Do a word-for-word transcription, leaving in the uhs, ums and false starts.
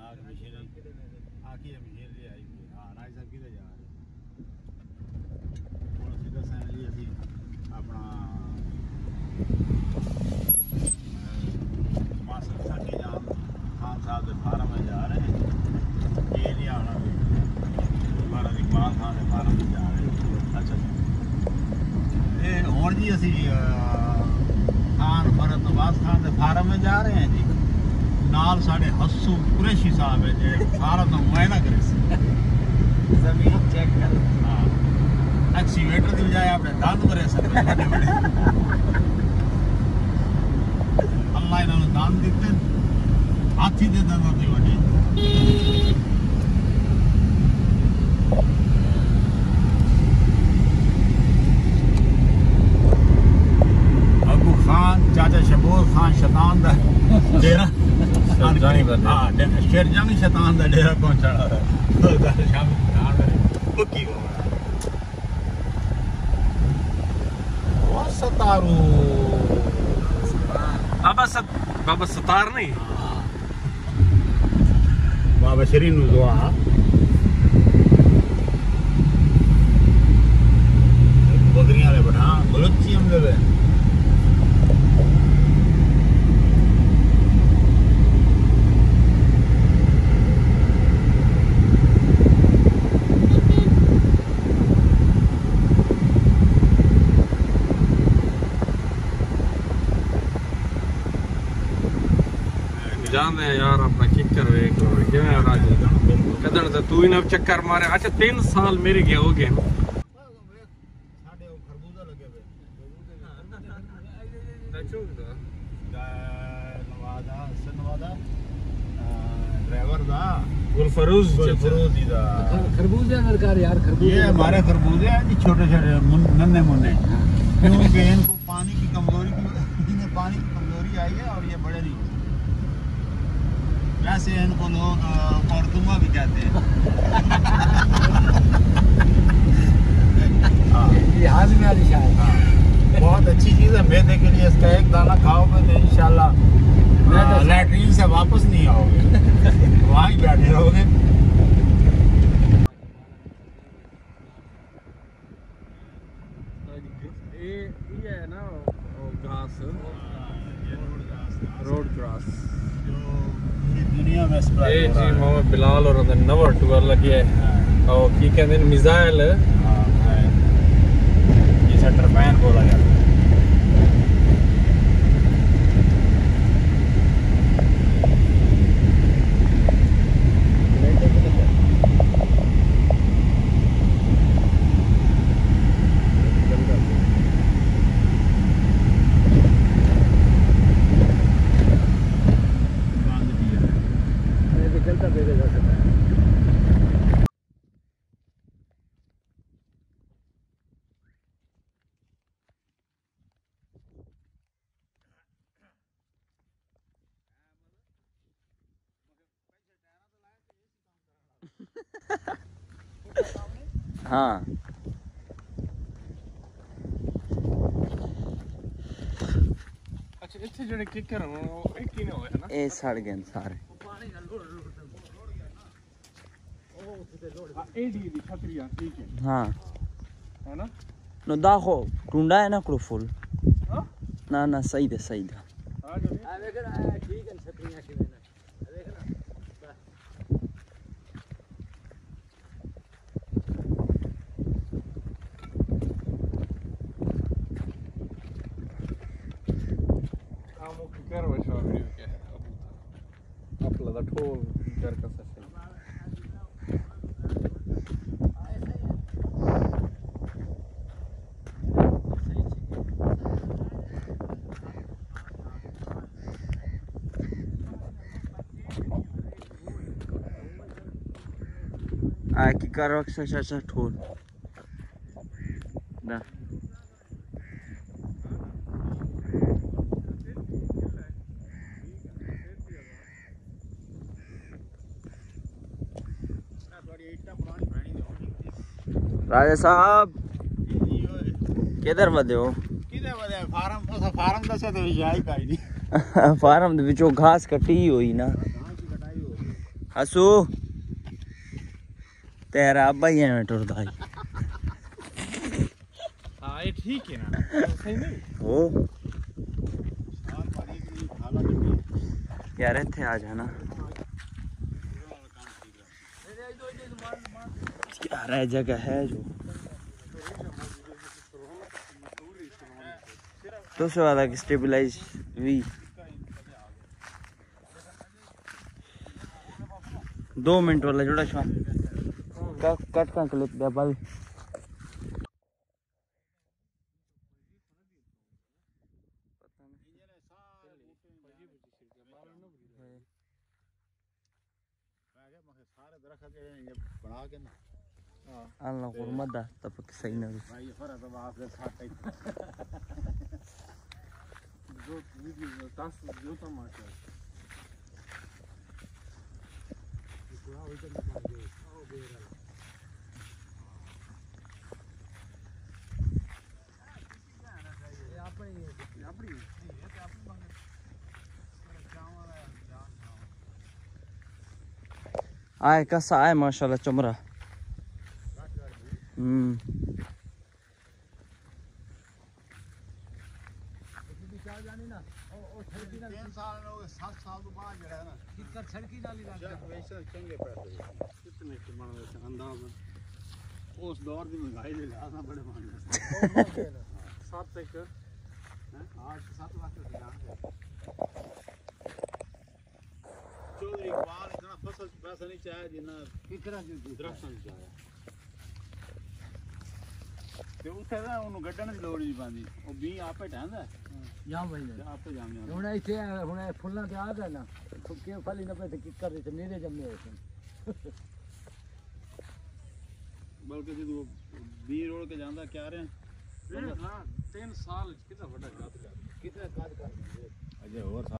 farm में जा रहे हैं जी नाल साढ़े हस्सू कुरैशी साहब है जो फार्म का मुआयना करे जमीन चेक कर हाँ एक्सीवेटर की बजाय आपने दान करे सब बड़े बड़े अल्लाह इन्होंने दान दिते हाथी दे देना कोई बड़े चाचा शबूर खान शैतान दा डेरा शेरजंग शैतान दा डेरा पहुंचाना है शाम पक्की सतारू बाबा सत बाबा सतार नहीं बाबा शरीर नु दुआ बकरियां ले बना बलुची हम ले जाने यार अपना किकर वेख लो क्या है राज कदन तो तू ही ना चक्कर मारे अच्छा तीन साल मेरे गए हो गए साडे ओ खरबूजा लगे हुए नवादा सनवादा ड्राइवर दा गुलफरूज गुलफरूज जी दा खरबूजे सरकार यार खरबूजे ये हमारे खरबूजे हैं जी छोटे छोटे नन्हे मुन्ने क्योंकि इनको पानी की कमजोरी की इन्हें पानी की कमजोरी आई है और ये बड़े नहीं वैसे इनको लोग कौरतुमा भी कहते हैं हाल में वाली शायद बहुत अच्छी चीज़ है मैदे के लिए इसका एक दाना खाओगे तो इंशाल्लाह लैट्रीन से वापस नहीं आओगे वहाँ ही बैठे रहोगे ये है ना ग्रास रोड ग्रास दुनिया में ए जी मोहम्मद बिलाल और अंदर नवर टूर लगे है और की कहते हैं मिसाइल हां है ये सेंटर पैन बोला जाता है हाँ अच्छा इतने जने किकर हो एक ही ने होए ना ए सड़ गए सारे ए डी दी छतरियां ठीक है हाँ है ना नो दाखो टुंडा है ना करो फुल हां ना ना सही दे सही दे आ देख रहा ठीक है छतरियां की देख ना कर वशा वीडियो के आपला दा ठोल कर का ससे आ की कर ससा ठोल दा राजा साहब किधर बदे हो किधर बदे फार्म तो फार्म दसे तो यही काई नहीं फार्म दे विचों घास कटी हुई ना घास की कटाई हो हसू तेरा अब्बा ही है टुरदा ही हाँ ये ठीक है ना सही नहीं हो यार इत्थे आ जाना यार ये जगह है जो तो से वाला की स्टेबलाइज भी दो मिनट वाला जोड़ा शाम कट कट का क्लिप दे बल बना के ना अल्लाह कुर्मत दा तब सही ना भाई फरा तो बाप रे साथ जो वीडियो तास जो तमाशा आए कसा आए माशाल्लाह चमरा हम्म तीन साल हो गए सात साल तो बाद जड़ा है ना कितना छड़की डाली वैसे चंगे पैसे कितने के बन वैसे अंदाज उस दौर की महंगाई ले लिहाजा बड़े महंगे सात तक हैं आठ सात लाख से जान चौधरी इकबाल इतना फसल पैसा नहीं चाहे जितना कितना दरख्त नहीं चाहे ते उठे ना उन्होंने गड्ढण की लोड़ नहीं पाती वो बी आपे ढांदा ਜਾਂ ਬਈ आपे जाम जाम ਹੁਣ ਇੱਥੇ ਹੁਣ ਫੁੱਲਾਂ ਤੇ ਆ ਗਏ ਨਾ ਕਿ ਫਲੀ ਨਾ ਪਏ ਤੇ ਕਿੱਕਰ ਦੇ ਨੀਰੇ ਜੰਮੇ ਹੋਏ ਸਨ बल्कि जो बी रोड के जांदा क्या रहे हाँ तीन साल कितना बड़ा काद कर कितने काज कर अजय और